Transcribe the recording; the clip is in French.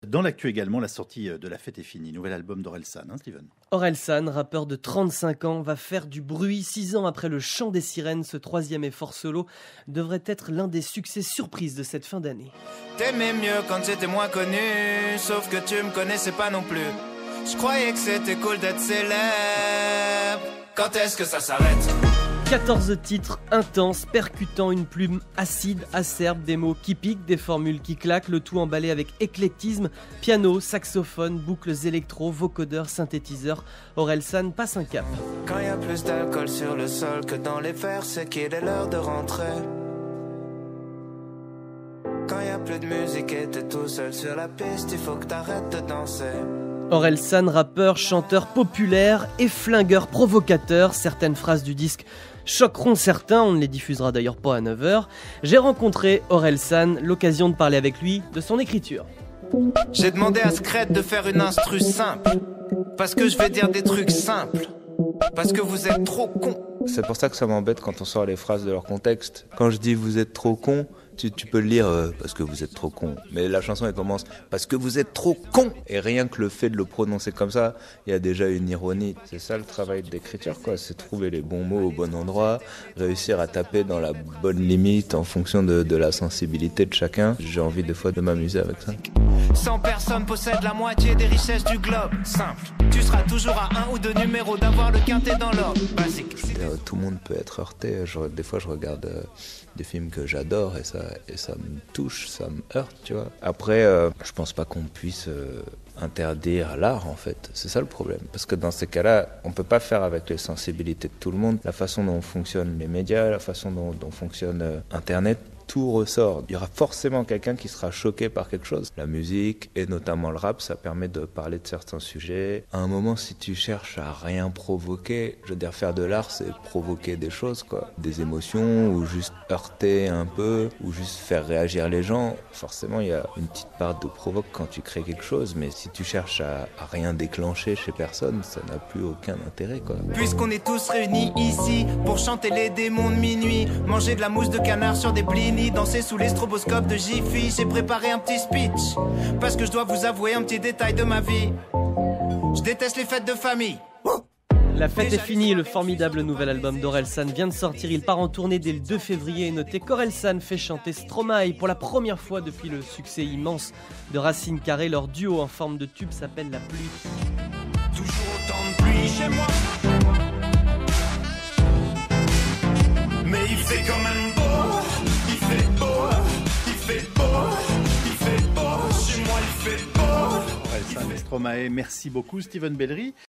Dans l'actu également, la sortie de La Fête est finie, nouvel album d'Orelsan, Steven. Orelsan, rappeur de 35 ans, va faire du bruit 6 ans après Le Chant des Sirènes. Ce 3e effort solo devrait être l'un des succès surprises de cette fin d'année. T'aimais mieux quand j'étais moins connu, sauf que tu me connaissais pas non plus. Je croyais que c'était cool d'être célèbre. Quand est-ce que ça s'arrête ? 14 titres intenses, percutants, une plume acide, acerbe, des mots qui piquent, des formules qui claquent, le tout emballé avec éclectisme, piano, saxophone, boucles électro, vocodeurs, synthétiseurs. Orelsan passe un cap. Quand y a plus d'alcool sur le sol que dans les verres, c'est qu'il est l'heure de rentrer. Quand y a plus de musique et t'es tout seul sur la piste, il faut que t'arrêtes de danser. Orelsan, rappeur, chanteur populaire et flingueur provocateur. Certaines phrases du disque choqueront certains, on ne les diffusera d'ailleurs pas à 9h. J'ai rencontré Orelsan, l'occasion de parler avec lui de son écriture. J'ai demandé à Scred de faire une instru simple, parce que je vais dire des trucs simples, parce que vous êtes trop cons. C'est pour ça que ça m'embête quand on sort les phrases de leur contexte. Quand je dis vous êtes trop cons, tu peux le lire parce que vous êtes trop con. Mais la chanson elle commence parce que vous êtes trop con. Et rien que le fait de le prononcer comme ça, il y a déjà une ironie. C'est ça le travail d'écriture, quoi. C'est trouver les bons mots au bon endroit, réussir à taper dans la bonne limite en fonction de la sensibilité de chacun. J'ai envie des fois de m'amuser avec ça. 100 personnes possèdent la moitié des richesses du globe. Simple. Tu seras toujours à 1 ou 2 numéros d'avoir le quintet dans l'ordre. Basique. Tout le monde peut être heurté. Des fois, je regarde des films que j'adore et ça me touche, ça me heurte, tu vois. Après, je pense pas qu'on puisse interdire l'art, en fait. C'est ça le problème. Parce que dans ces cas-là, on peut pas faire avec les sensibilités de tout le monde. La façon dont fonctionnent les médias, la façon dont fonctionne Internet, tout ressort. Il y aura forcément quelqu'un qui sera choqué par quelque chose. La musique, et notamment le rap, ça permet de parler de certains sujets. À un moment, si tu cherches à rien provoquer, je veux dire, faire de l'art, c'est provoquer des choses, quoi. Des émotions, ou juste heurter un peu, ou juste faire réagir les gens. Forcément, il y a une petite part de provoque quand tu crées quelque chose, mais si tu cherches à rien déclencher chez personne, ça n'a plus aucun intérêt, quoi. Puisqu'on est tous réunis ici pour chanter les démons de minuit, manger de la mousse de canard sur des blinis, danser sous les stroboscopes de Jiffy, j'ai préparé un petit speech, parce que je dois vous avouer un petit détail de ma vie. Je déteste les fêtes de famille. La Fête est finie, le formidable nouvel album d'Orelsan vient de sortir. Il part en tournée dès le 2 février. Et notez qu'Orelsan fait chanter Stromae pour la première fois depuis le succès immense de Racine Carré. Leur duo en forme de tube s'appelle La Pluie. Toujours autant de pluie chez moi, mais il fait quand même beau. Il fait beau, il fait beau, il fait beau. Chez moi il fait beau. Orelsan et Stromae, merci beaucoup Steven Bellery.